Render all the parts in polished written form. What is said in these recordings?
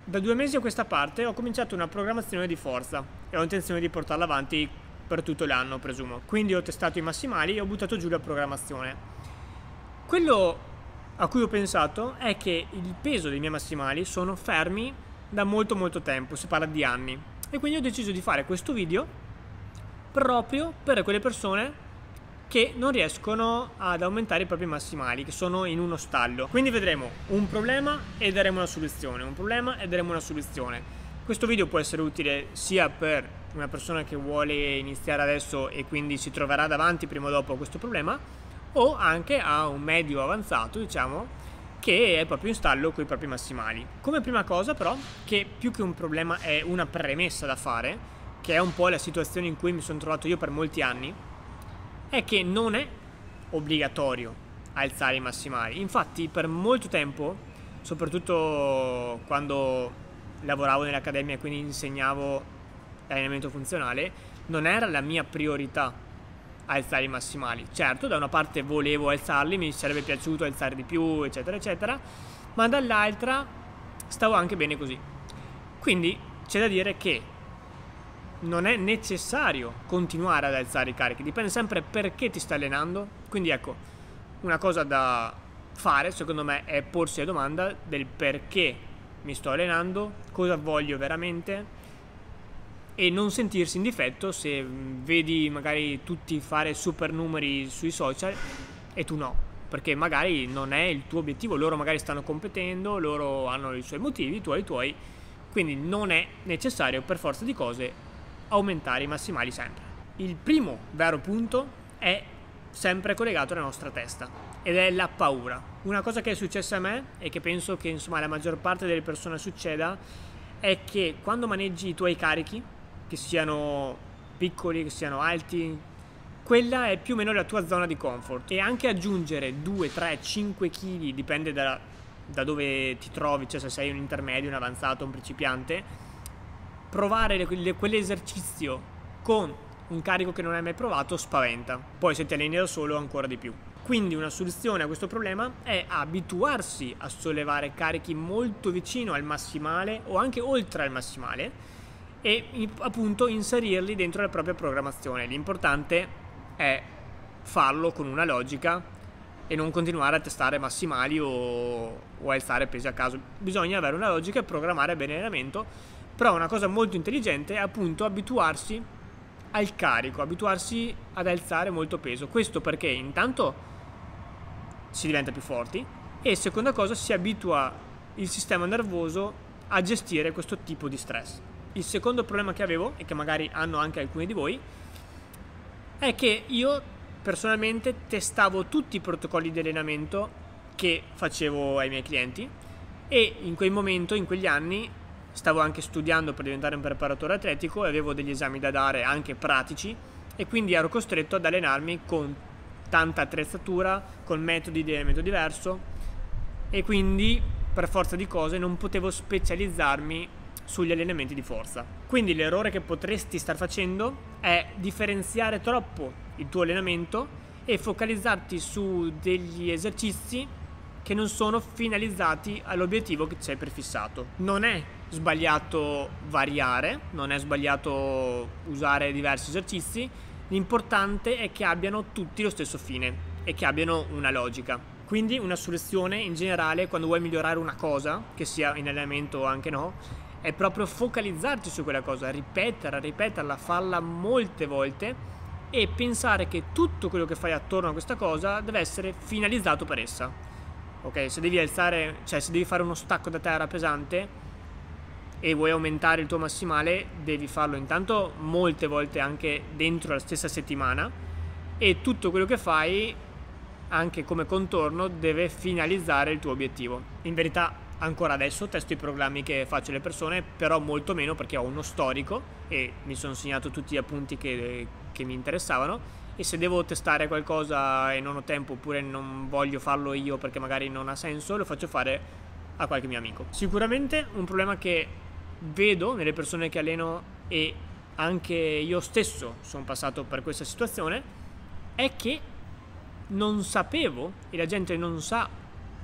Da 2 mesi a questa parte ho cominciato una programmazione di forza e ho intenzione di portarla avanti per tutto l'anno, presumo. Quindi ho testato i massimali e ho buttato giù la programmazione. Quello a cui ho pensato è che il peso dei miei massimali sono fermi da molto tempo, si parla di anni. E quindi ho deciso di fare questo video proprio per quelle persone che non riescono ad aumentare i propri massimali, che sono in uno stallo. Quindi vedremo un problema e daremo una soluzione, un problema e daremo una soluzione. Questo video può essere utile sia per una persona che vuole iniziare adesso e quindi si troverà davanti prima o dopo a questo problema, o anche a un medio avanzato, diciamo, che è proprio in stallo con i propri massimali. Come prima cosa però, che più che un problema è una premessa da fare, che è un po' la situazione in cui mi sono trovato io per molti anni, è che non è obbligatorio alzare i massimali. Infatti per molto tempo, soprattutto quando lavoravo nell'accademia e quindi insegnavo allenamento funzionale, non era la mia priorità alzare i massimali. Certo, da una parte volevo alzarli, mi sarebbe piaciuto alzare di più, eccetera eccetera, ma dall'altra stavo anche bene così. Quindi c'è da dire che non è necessario continuare ad alzare i carichi, dipende sempre perché ti stai allenando. Quindi ecco, una cosa da fare secondo me è porsi la domanda del perché mi sto allenando, cosa voglio veramente, e non sentirsi in difetto se vedi magari tutti fare super numeri sui social e tu no, perché magari non è il tuo obiettivo. Loro magari stanno competendo, loro hanno i suoi motivi, tu hai i tuoi, quindi non è necessario per forza di cose aumentare i massimali sempre. Il primo vero punto è sempre collegato alla nostra testa ed è la paura. Una cosa che è successa a me e che penso che insomma la maggior parte delle persone succeda è che quando maneggi i tuoi carichi, che siano piccoli, che siano alti, quella è più o meno la tua zona di comfort, e anche aggiungere 2, 3, 5 kg, dipende da dove ti trovi, cioè se sei un intermedio, un avanzato, un principiante, provare quell'esercizio con un carico che non hai mai provato spaventa. Poi se ti alleni da solo ancora di più. Quindi una soluzione a questo problema è abituarsi a sollevare carichi molto vicino al massimale o anche oltre al massimale e appunto inserirli dentro la propria programmazione. L'importante è farlo con una logica e non continuare a testare massimali o alzare pesi a caso. Bisogna avere una logica e programmare bene l'allenamento. Però una cosa molto intelligente è appunto abituarsi al carico, abituarsi ad alzare molto peso. Questo perché intanto si diventa più forti e seconda cosa si abitua il sistema nervoso a gestire questo tipo di stress. Il secondo problema che avevo, e che magari hanno anche alcuni di voi, è che io personalmente testavo tutti i protocolli di allenamento che facevo ai miei clienti e in quel momento, in quegli anni, stavo anche studiando per diventare un preparatore atletico e avevo degli esami da dare anche pratici e quindi ero costretto ad allenarmi con tanta attrezzatura, con metodi di allenamento diverso e quindi per forza di cose non potevo specializzarmi sugli allenamenti di forza. Quindi l'errore che potresti star facendo è differenziare troppo il tuo allenamento e focalizzarti su degli esercizi che non sono finalizzati all'obiettivo che ci hai prefissato. Non è sbagliato variare, non è sbagliato usare diversi esercizi, l'importante è che abbiano tutti lo stesso fine e che abbiano una logica. Quindi una soluzione in generale quando vuoi migliorare una cosa, che sia in allenamento o anche no, è proprio focalizzarti su quella cosa, ripeterla, farla molte volte e pensare che tutto quello che fai attorno a questa cosa deve essere finalizzato per essa. Ok, se devi alzare, cioè se devi fare uno stacco da terra pesante e vuoi aumentare il tuo massimale, devi farlo intanto molte volte anche dentro la stessa settimana e tutto quello che fai anche come contorno deve finalizzare il tuo obiettivo. In verità ancora adesso testo i programmi che faccio alle persone, però molto meno perché ho uno storico e mi sono segnato tutti gli appunti che mi interessavano, e se devo testare qualcosa e non ho tempo oppure non voglio farlo io perché magari non ha senso, lo faccio fare a qualche mio amico. Sicuramente un problema che vedo nelle persone che alleno, e anche io stesso sono passato per questa situazione, è che non sapevo, e la gente non sa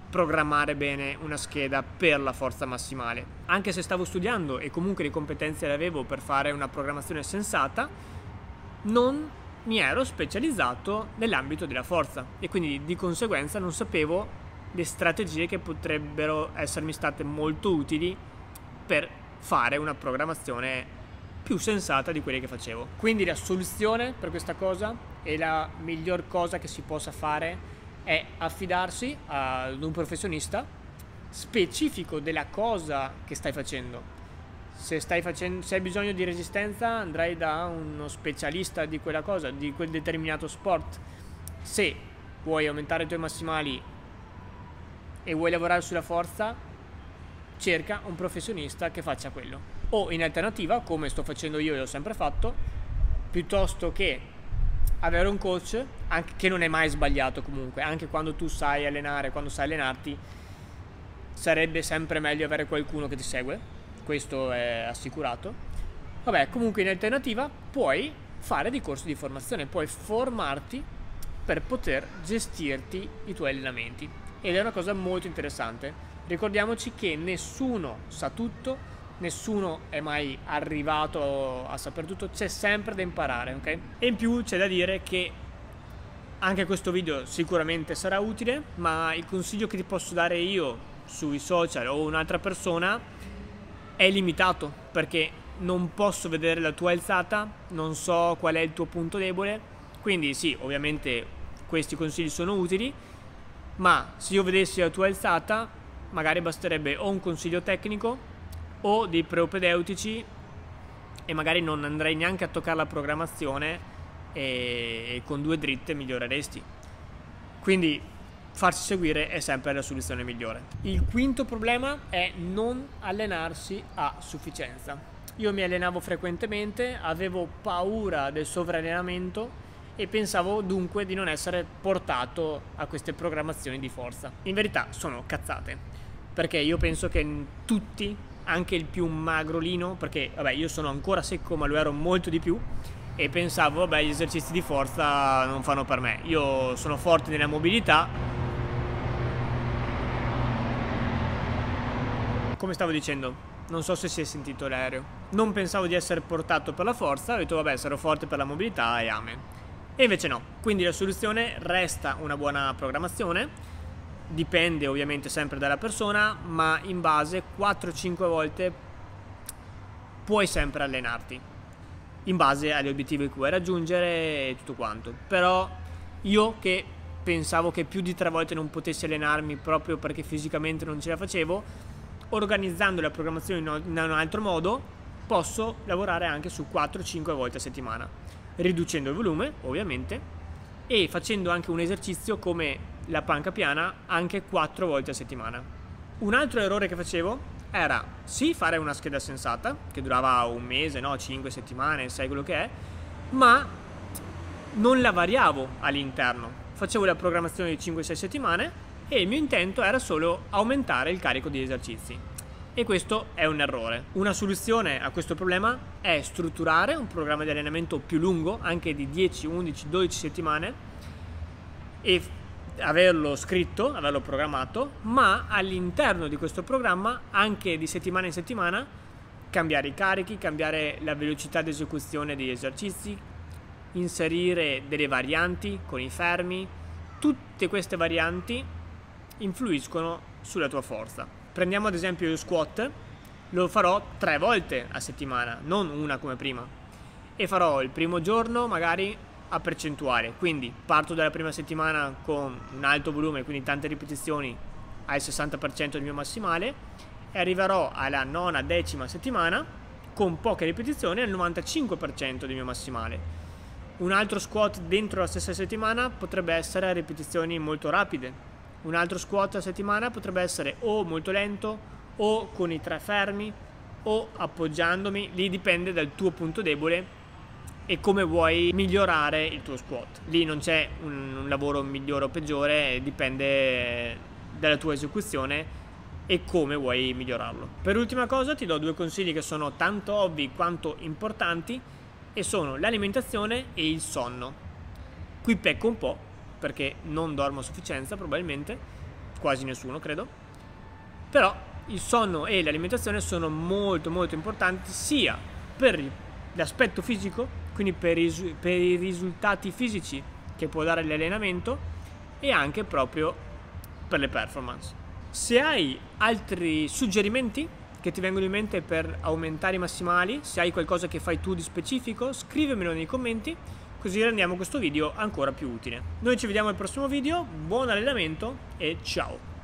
programmare bene una scheda per la forza massimale. Anche se stavo studiando e comunque le competenze le avevo per fare una programmazione sensata, non mi ero specializzato nell'ambito della forza e quindi di conseguenza non sapevo le strategie che potrebbero essermi state molto utili per fare una programmazione più sensata di quelle che facevo. Quindi la soluzione per questa cosa e la miglior cosa che si possa fare è affidarsi ad un professionista specifico della cosa che stai facendo. Se hai bisogno di resistenza, andrai da uno specialista di quella cosa, di quel determinato sport. Se vuoi aumentare i tuoi massimali e vuoi lavorare sulla forza, cerca un professionista che faccia quello. O in alternativa, come sto facendo io e l'ho sempre fatto, piuttosto che avere un coach, anche che non è mai sbagliato comunque, anche quando tu sai allenare, quando sai allenarti, sarebbe sempre meglio avere qualcuno che ti segue, questo è assicurato. Vabbè, comunque in alternativa puoi fare dei corsi di formazione, puoi formarti per poter gestirti i tuoi allenamenti ed è una cosa molto interessante. Ricordiamoci che nessuno sa tutto, nessuno è mai arrivato a saper tutto, c'è sempre da imparare, ok? E in più c'è da dire che anche questo video sicuramente sarà utile, ma il consiglio che ti posso dare io sui social o un'altra persona è limitato, perché non posso vedere la tua alzata, non so qual è il tuo punto debole, quindi sì, ovviamente questi consigli sono utili, ma se io vedessi la tua alzata magari basterebbe o un consiglio tecnico o dei propedeutici e magari non andrei neanche a toccare la programmazione e con 2 dritte miglioreresti. Quindi farsi seguire è sempre la soluzione migliore. Il quinto problema è non allenarsi a sufficienza. Io mi allenavo frequentemente, avevo paura del sovrallenamento e pensavo dunque di non essere portato a queste programmazioni di forza. In verità sono cazzate, perché io penso che tutti, anche il più magrolino, perché vabbè io sono ancora secco ma lo ero molto di più, e pensavo vabbè gli esercizi di forza non fanno per me, io sono forte nella mobilità. Come stavo dicendo, non so se si è sentito l'aereo, non pensavo di essere portato per la forza, ho detto vabbè sarò forte per la mobilità e amen. E invece no, quindi la soluzione resta una buona programmazione, dipende ovviamente sempre dalla persona, ma in base 4-5 volte puoi sempre allenarti, in base agli obiettivi che vuoi raggiungere e tutto quanto. Però io che pensavo che più di 3 volte non potessi allenarmi proprio perché fisicamente non ce la facevo, organizzando la programmazione in un altro modo posso lavorare anche su 4-5 volte a settimana, riducendo il volume ovviamente e facendo anche un esercizio come la panca piana anche 4 volte a settimana. Un altro errore che facevo era sì fare una scheda sensata che durava un mese, no, 5 settimane, 6 quello che è, ma non la variavo all'interno, facevo la programmazione di 5-6 settimane e il mio intento era solo aumentare il carico di esercizi. E questo è un errore. Una soluzione a questo problema è strutturare un programma di allenamento più lungo, anche di 10, 11, 12 settimane, e averlo scritto, averlo programmato, ma all'interno di questo programma, anche di settimana in settimana, cambiare i carichi, cambiare la velocità di esecuzione degli esercizi, inserire delle varianti con i fermi. Tutte queste varianti influiscono sulla tua forza. Prendiamo ad esempio lo squat, lo farò 3 volte a settimana, non una come prima, e farò il primo giorno magari a percentuale, quindi parto dalla prima settimana con un alto volume, quindi tante ripetizioni al 60% del mio massimale, e arriverò alla 9ª, 10ª settimana con poche ripetizioni al 95% del mio massimale. Un altro squat dentro la stessa settimana potrebbe essere a ripetizioni molto rapide. Un altro squat a settimana potrebbe essere o molto lento o con i 3 fermi o appoggiandomi, lì dipende dal tuo punto debole e come vuoi migliorare il tuo squat. Lì non c'è un lavoro migliore o peggiore, dipende dalla tua esecuzione e come vuoi migliorarlo. Per ultima cosa ti do 2 consigli che sono tanto ovvi quanto importanti e sono l'alimentazione e il sonno. Qui pecco un po' perché non dormo a sufficienza probabilmente, quasi nessuno credo, però il sonno e l'alimentazione sono molto importanti sia per l'aspetto fisico, quindi per i risultati fisici che può dare l'allenamento, e anche proprio per le performance. Se hai altri suggerimenti che ti vengono in mente per aumentare i massimali, se hai qualcosa che fai tu di specifico, scrivimelo nei commenti, così rendiamo questo video ancora più utile. Noi ci vediamo al prossimo video, buon allenamento e ciao!